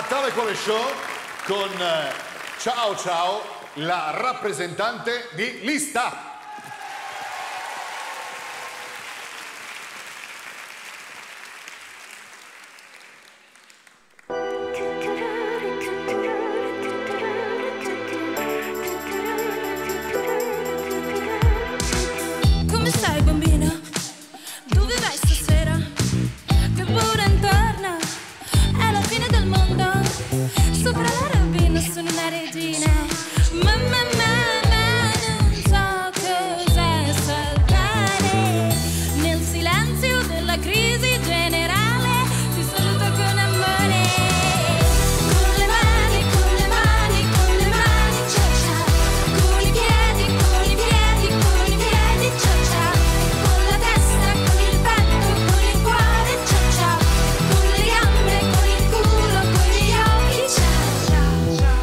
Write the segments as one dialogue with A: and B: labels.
A: Telekole Show con Ciao Ciao, la rappresentante di lista.
B: Come stai bambina? Dove vai stasera? Che paura intorno, è la fine del mondo. Sopra la rovina sono una regina. Mamma non so cosa saltare. Nel silenzio della crisi generale ti saluto con amore. Con le mani, con le mani, con le mani, ciao ciao. Con i piedi, con i piedi, con i piedi, ciao ciao. Con la testa, con il petto, con il cuore, ciao ciao. Con le gambe, con il culo, con gli occhi, ciao ciao.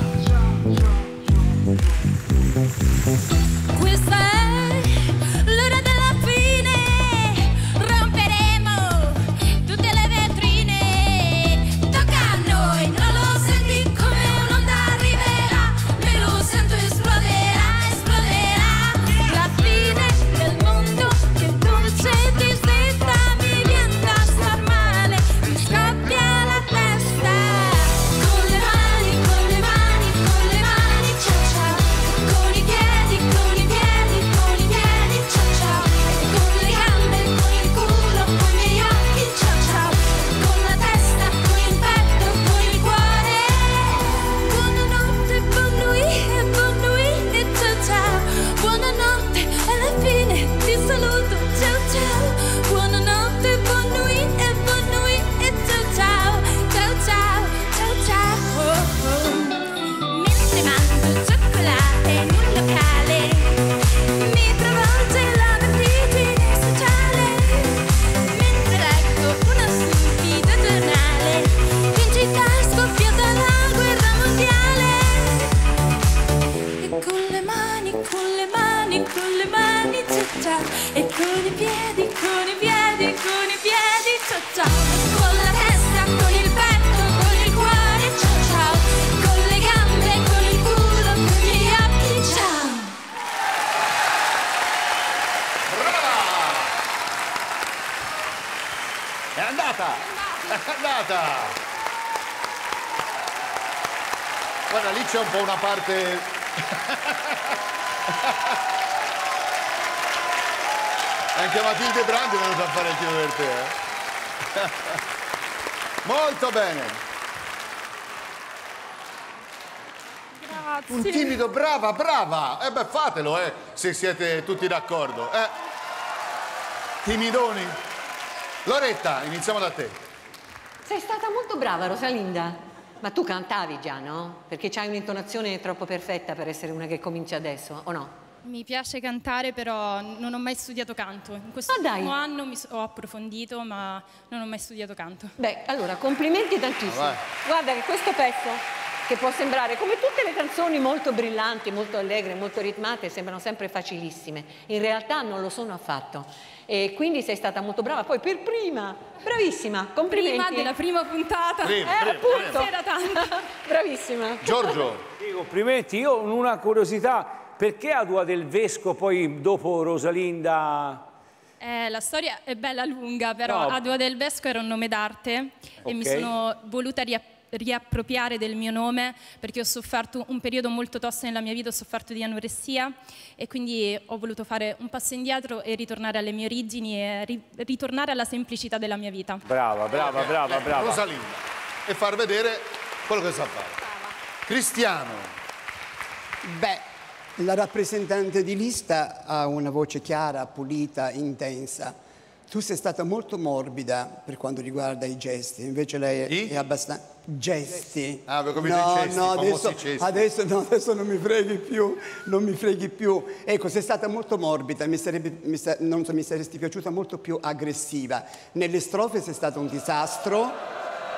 B: Questa è l'ora della fine. Romperemo tutte le vetrine. Tocca a noi, non lo senti come un'onda arriverà. Me lo sento, esploderà, esploderà. La fine del mondo, che dolce tristezza. Mi viene da star male, mi scoppia la testa. Con le mani, con le mani, con le mani, ciao ciao. Con i piedi, con i piedi, con i piedi, ciao ciao. Con le gambe, con il culo, con i miei occhi, ciao ciao. Con la testa, con il petto, con il cuore. Buonanotte, buon nuit e ciao ciao. Buonanotte, alla fine ti saluto, ciao ciao. Buonanotte, buon nuit e ciao ciao. Ciao ciao, ciao ciao. Mentre mangio cioccolate in un locale, mi travolge la vertigine sociale. Mentre leggo una stupida giornale, in città è scoppiata la guerra mondiale. E con le mani, con le mani, con le mani, ciao ciao. E con i piedi, con i piedi, con i piedi, ciao ciao. Con la testa, con il petto, con il cuore, ciao ciao. Con le gambe, con il culo, con gli occhi, ciao.
A: È andata! È andata! Guarda, lì c'è un po' una parte... Anche Matilde Brandi è venuta a fare il tiro per te, eh? Molto bene!
B: Grazie.
A: Un timido, brava, brava! Beh, fatelo, se siete tutti d'accordo. Timidoni. Loretta, iniziamo da te.
C: Sei stata molto brava, Rosalinda. Ma tu cantavi già, no? Perché c'hai un'intonazione troppo perfetta per essere una che comincia adesso, o no?
B: Mi piace cantare, però non ho mai studiato canto. In questo
C: Ah, dai.
B: ultimo anno ho approfondito, ma non ho mai studiato canto.
C: Beh, allora, complimenti tantissimo.
A: vai.
C: Guarda che questo pezzo, che può sembrare, come tutte le canzoni molto brillanti, molto allegre, molto ritmate, sembrano sempre facilissime. In realtà non lo sono affatto. E quindi sei stata molto brava. Poi per prima, bravissima, complimenti.
B: Prima della prima puntata.
C: Appunto.
B: Era tanto.
C: Bravissima.
A: Giorgio.
D: Sì, complimenti. Io ho una curiosità, perché Adua del Vesco poi dopo Rosalinda?
B: La storia è bella lunga, però
D: No.
B: Adua del Vesco era un nome d'arte e mi sono voluta riappropriare del mio nome perché ho sofferto un periodo molto tosto nella mia vita, ho sofferto di anoressia e quindi ho voluto fare un passo indietro e ritornare alle mie origini e ritornare alla semplicità della mia vita.
D: Brava, brava, brava, brava.
A: Rosalinda. E far vedere quello che sa fare. Cristiano.
E: Beh, la rappresentante di lista ha una voce chiara, pulita, intensa. Tu sei stata molto morbida per quanto riguarda i gesti, invece lei è abbastanza... Gesti?
A: Ah, avevo capito i cesti,
E: no,
A: i famosi cesti.
E: adesso non mi freghi più, non mi freghi più. Ecco, sei stata molto morbida, mi saresti piaciuta molto più aggressiva. Nelle strofe sei stata un disastro.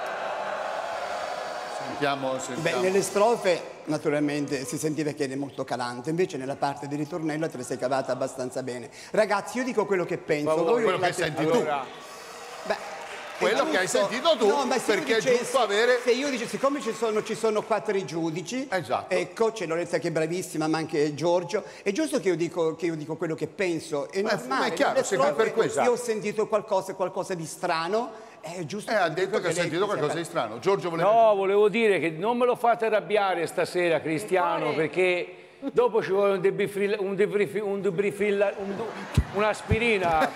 A: Sentiamo.
E: Beh, nelle strofe naturalmente si sentiva che eri molto calante, invece nella parte di ritornello te la sei cavata abbastanza bene. Ragazzi, io dico quello che penso.
A: Quello che senti tu.
E: Beh,
A: quello che hai sentito tu,
E: No, ma se io
A: perché è
E: dicessi-
A: giusto avere...
E: Se io dice, siccome ci sono 4 giudici,
A: Esatto.
E: ecco, c'è Loretta che è bravissima, ma anche Giorgio, è giusto che io dico quello che penso, è normale.
A: ma è chiaro,
E: non
A: se
E: solo
A: per
E: che
A: questo.
E: io ho sentito qualcosa di strano, è giusto
A: ha
E: che
A: detto
E: dico
A: che ha
E: lei
A: sentito
E: sia
A: qualcosa di strano. Giorgio voleva...
D: No, volevo dire che non me lo fate arrabbiare stasera, Cristiano, perché dopo ci vuole un'aspirina.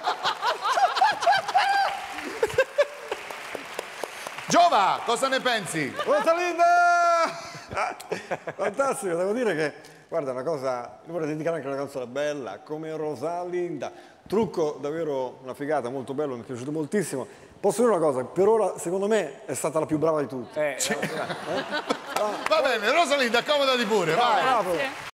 A: Giova, cosa ne pensi?
F: Rosalinda! Fantastico, devo dire che, guarda, una cosa, vorrei dedicare anche una canzone bella, come Rosalinda. Trucco davvero una figata, molto bello, mi è piaciuto moltissimo. Posso dire una cosa, per ora secondo me è stata la più brava di tutte.
A: Va bene, Rosalinda, accomodati pure, vai.
F: Bravo.